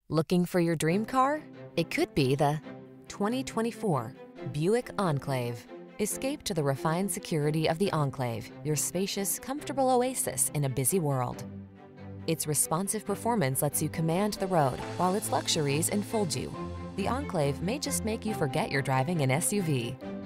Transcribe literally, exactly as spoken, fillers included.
Looking for your dream car? It could be the twenty twenty-four Buick Enclave. Escape to the refined security of the Enclave, your spacious, comfortable oasis in a busy world. Its responsive performance lets you command the road, while its luxuries enfold you. The Enclave may just make you forget you're driving an S U V.